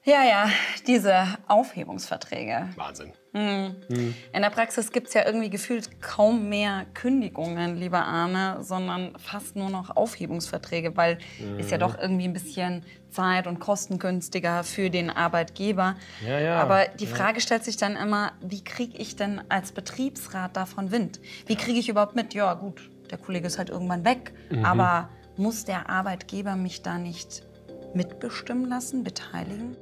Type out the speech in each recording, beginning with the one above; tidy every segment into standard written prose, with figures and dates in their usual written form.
Ja, diese Aufhebungsverträge. Wahnsinn. In der Praxis gibt es ja irgendwie gefühlt kaum mehr Kündigungen, lieber Arne, sondern fast nur noch Aufhebungsverträge, weil ist ja doch irgendwie ein bisschen zeit- und kostengünstiger für den Arbeitgeber. Ja. Aber die Frage stellt sich dann immer, wie kriege ich denn als Betriebsrat davon Wind? Wie kriege ich überhaupt mit, ja gut, der Kollege ist halt irgendwann weg, aber muss der Arbeitgeber mich da nicht mitbestimmen lassen, beteiligen?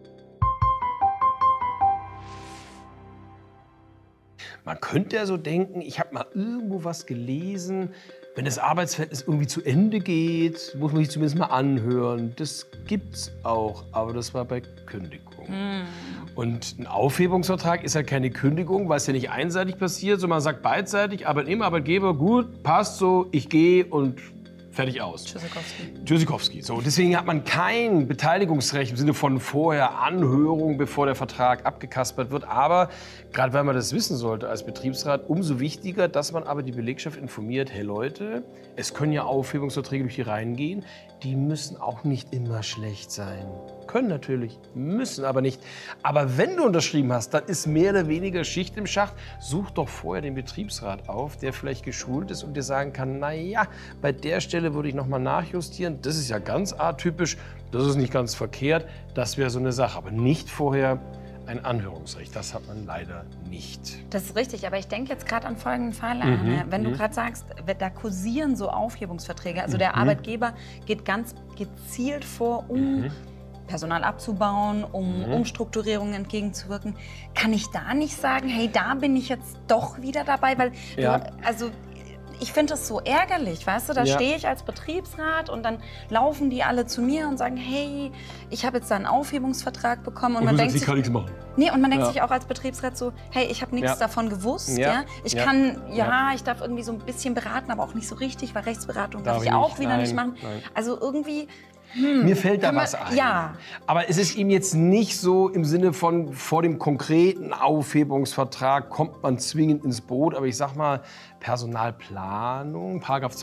Man könnte ja so denken, ich habe mal irgendwo was gelesen, wenn das Arbeitsverhältnis irgendwie zu Ende geht, muss man sich zumindest mal anhören. Das gibt's auch, aber das war bei Kündigung. Und ein Aufhebungsvertrag ist halt keine Kündigung, weil es ja nicht einseitig passiert, sondern man sagt beidseitig, Arbeitnehmer, Arbeitgeber, gut, passt so, ich gehe und fertig aus. Tschüssikowski. So, deswegen hat man kein Beteiligungsrecht im Sinne von vorher Anhörung, bevor der Vertrag abgekaspert wird. Aber gerade weil man das wissen sollte als Betriebsrat, umso wichtiger, dass man aber die Belegschaft informiert, hey Leute, es können ja Aufhebungsverträge durch die Reihen gehen, die müssen auch nicht immer schlecht sein. Können natürlich, müssen aber nicht. Aber wenn du unterschrieben hast, dann ist mehr oder weniger Schicht im Schacht. Such doch vorher den Betriebsrat auf, der vielleicht geschult ist und dir sagen kann, naja, bei der Stelle würde ich noch mal nachjustieren. Das ist ja ganz atypisch, das ist nicht ganz verkehrt. Das wäre so eine Sache, aber nicht vorher ein Anhörungsrecht. Das hat man leider nicht. Das ist richtig, aber ich denke jetzt gerade an folgenden Fall, Arne. Wenn du gerade sagst, da kursieren so Aufhebungsverträge, also der Arbeitgeber geht ganz gezielt vor, um Personal abzubauen, um Umstrukturierungen entgegenzuwirken. Kann ich da nicht sagen, hey, da bin ich jetzt doch wieder dabei? Weil, ich finde das so ärgerlich, weißt du? Da stehe ich als Betriebsrat und dann laufen die alle zu mir und sagen, hey, ich habe jetzt da einen Aufhebungsvertrag bekommen. Und man denkt sich, kann nichts machen. Nee, und man denkt sich auch als Betriebsrat so, hey, ich habe nichts davon gewusst. Ich kann, ich darf irgendwie so ein bisschen beraten, aber auch nicht so richtig, weil Rechtsberatung darf ich auch wieder nicht machen. Nein. Also irgendwie... Mir fällt da was ein. Ja. Aber es ist ihm jetzt nicht so im Sinne von, vor dem konkreten Aufhebungsvertrag kommt man zwingend ins Boot. Aber ich sag mal, Personalplanung, Paragraph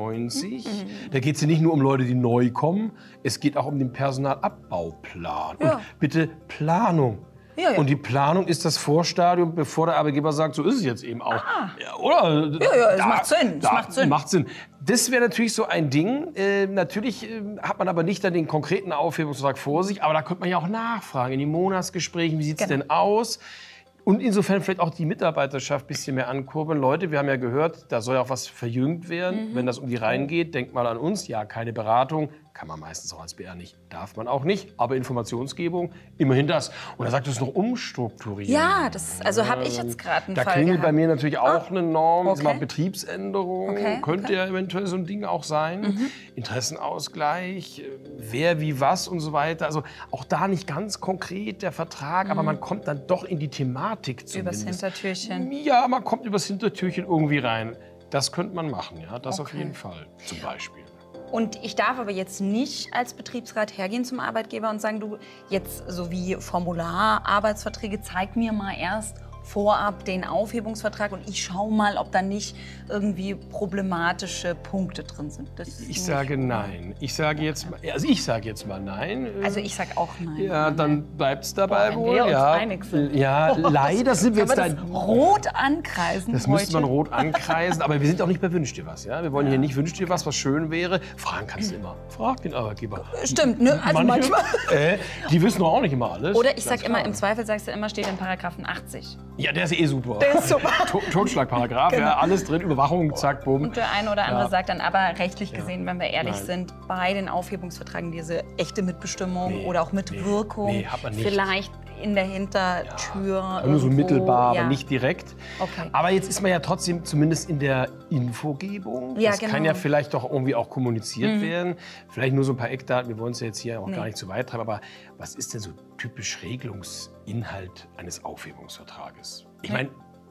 92, da geht es ja nicht nur um Leute, die neu kommen, es geht auch um den Personalabbauplan. Und bitte Planung. Ja. Und die Planung ist das Vorstadium, bevor der Arbeitgeber sagt, so ist es jetzt eben auch. Ja, oder? Es macht Sinn. Macht Sinn. Das wäre natürlich so ein Ding. Natürlich hat man aber nicht dann den konkreten Aufhebungsvertrag vor sich, aber da könnte man ja auch nachfragen in den Monatsgesprächen, wie sieht es denn aus? Und insofern vielleicht auch die Mitarbeiterschaft ein bisschen mehr ankurbeln. Leute, wir haben ja gehört, da soll ja auch was verjüngt werden. Wenn das um die Reihen geht, denkt mal an uns. Ja, keine Beratung. Kann man meistens auch als BR nicht. Darf man auch nicht. Aber Informationsgebung, immerhin das. Und er sagt, es noch umstrukturieren. Ja, also habe ich jetzt gerade einen Da Fall klingelt gehabt. bei mir natürlich auch eine Norm. Okay. Mal Betriebsänderung. Könnte ja eventuell so ein Ding auch sein. Interessenausgleich, wer wie was und so weiter. Also auch da nicht ganz konkret der Vertrag, aber man kommt dann doch in die Thematik zumindest. Übers Hintertürchen. Ja, man kommt übers Hintertürchen irgendwie rein. Das könnte man machen, ja, das auf jeden Fall, zum Beispiel. Und ich darf aber jetzt nicht als Betriebsrat hergehen zum Arbeitgeber und sagen, du, jetzt so wie Formular, Arbeitsverträge, zeig mir mal erst vorab den Aufhebungsvertrag und ich schaue mal, ob da nicht irgendwie problematische Punkte drin sind. Ich sage nein. Ich sage jetzt mal nein. Also ich sage auch nein. Ja, dann bleibt es dabei wohl. Wir uns einig sind. Ja, leider sind wir jetzt Kann man das rot ankreisen Das heute? müsste man rot ankreisen, aber wir sind auch nicht bei Wünsch dir was. Ja? Wir wollen hier nicht Wünsch dir was schön wäre. Fragen kannst du immer. Frag den Arbeitgeber. Stimmt, ne? Also Manche, manchmal. Die wissen doch auch nicht immer alles. Oder ich sag immer, im Zweifel sagst du immer, steht in Paragraphen 80. Ja, der ist eh super. Der ist super. Totschlagparagraph, ja, alles drin, Überwachung, zack, bumm. Und der eine oder andere sagt dann aber rechtlich gesehen, wenn wir ehrlich sind, bei den Aufhebungsverträgen diese echte Mitbestimmung oder auch Mitwirkung, hat man nicht. vielleicht in der Hintertür. Nur so irgendwo, mittelbar, aber nicht direkt. Okay. Aber jetzt ist man ja trotzdem zumindest in der Infogebung. Ja, das kann ja vielleicht doch irgendwie auch kommuniziert werden. Vielleicht nur so ein paar Eckdaten, wir wollen es ja jetzt hier auch gar nicht zu weit treiben. Aber was ist denn so typisch Regelungsinhalt eines Aufhebungsvertrages? Ich meine,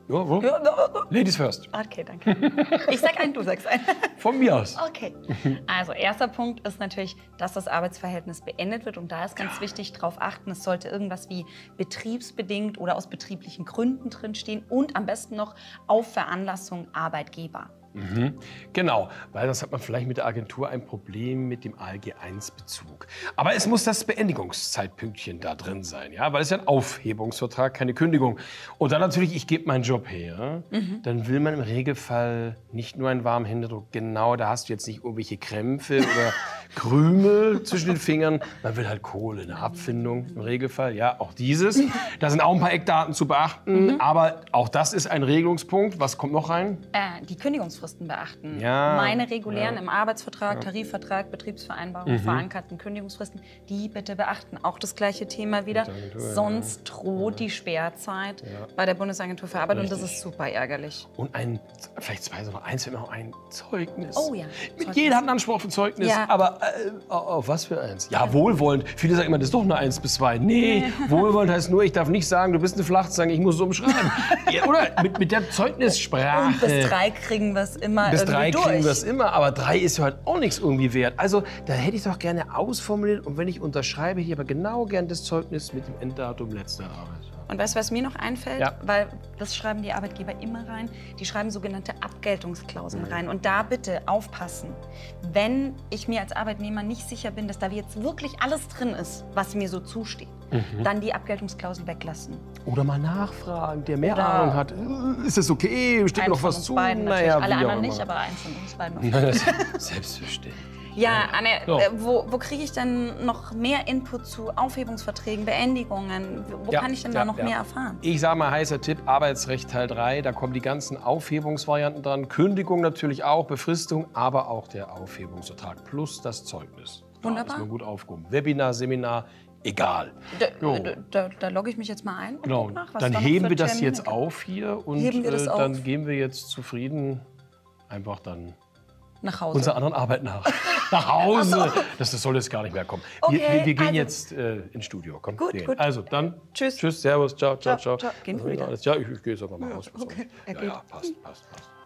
Ladies first. Okay, danke. Ich sag einen, du sagst einen. Von mir aus. Okay. Also erster Punkt ist natürlich, dass das Arbeitsverhältnis beendet wird. Und da ist ganz wichtig, darauf achten, es sollte irgendwas wie betriebsbedingt oder aus betrieblichen Gründen drinstehen und am besten noch auf Veranlassung Arbeitgeber. Genau, weil sonst hat man vielleicht mit der Agentur ein Problem mit dem ALG-1-Bezug. Aber es muss das Beendigungszeitpünktchen da drin sein, ja, weil es ja ein Aufhebungsvertrag, keine Kündigung. Und dann natürlich, ich gebe meinen Job her, dann will man im Regelfall nicht nur einen warmen Händedruck, genau, da hast du jetzt nicht irgendwelche Krämpfe oder Krümel zwischen den Fingern, man will halt Kohle, eine Abfindung im Regelfall, ja, auch dieses. Da sind auch ein paar Eckdaten zu beachten, aber auch das ist ein Regelungspunkt. Was kommt noch rein? Die Kündigungsfristen beachten. Ja, Meine regulären im Arbeitsvertrag, Tarifvertrag, Betriebsvereinbarung verankerten Kündigungsfristen, die bitte beachten. Auch das gleiche Thema wieder. Sonst droht die Sperrzeit bei der Bundesagentur für Arbeit und das ist super ärgerlich. Und vielleicht zwei, sondern eins wäre noch ein Zeugnis. Oh ja. Jeder hat einen Anspruch auf ein Zeugnis, Ja. aber auf was für eins? Ja, wohlwollend. Viele sagen immer, das ist doch eine 1 bis 2. Nee, wohlwollend heißt nur, ich darf nicht sagen, du bist eine Flachzange, ich muss es umschreiben. Ja, oder mit der Zeugnissprache. Und bis 3 kriegen wir es immer Bis irgendwie 3 durch. kriegen wir es immer, aber 3 ist ja halt auch nichts irgendwie wert. Also da hätte ich doch gerne ausformuliert und wenn ich unterschreibe, hier aber genau gern das Zeugnis mit dem Enddatum letzter Arbeit. Und weißt du, was mir noch einfällt? Ja. Weil das schreiben die Arbeitgeber immer rein. Die schreiben sogenannte Abgeltungsklauseln rein. Und da bitte aufpassen. Wenn ich mir als Arbeitnehmer nicht sicher bin, dass da jetzt wirklich alles drin ist, was mir so zusteht, dann die Abgeltungsklausel weglassen. Oder mal nachfragen, der mehr Oder Ahnung hat. Ist das okay? Steht Eins noch von was uns zu? beiden natürlich. Naja, Alle wie auch anderen immer. nicht, aber eins von uns beiden. Selbstverständlich. Ja, Anne, So. wo kriege ich denn noch mehr Input zu Aufhebungsverträgen, Beendigungen? Wo kann ich denn da noch mehr erfahren? Ich sage mal, heißer Tipp, Arbeitsrecht Teil 3, da kommen die ganzen Aufhebungsvarianten dran. Kündigung natürlich auch, Befristung, aber auch der Aufhebungsvertrag plus das Zeugnis. Wunderbar. Da ist man gut aufgehoben. Webinar, Seminar, egal. Jo. Da logge ich mich jetzt mal ein und Genau. guck nach, was Dann da noch heben für wir das Termine jetzt gibt. auf hier und Heben wir das auf? dann gehen wir jetzt zufrieden einfach dann Nach Hause. unserer anderen Arbeit nach. Nach Hause. Das soll jetzt gar nicht mehr kommen. Okay, wir gehen also- jetzt ins Studio. Komm, Gut, wir gehen. gut. Also dann Tschüss. Tschüss, Servus, ciao, ciao, ciao. Ciao. Gehen wir wieder? Ja, ich gehe jetzt einfach mal raus. Okay, er Ja, geht. ja, passt.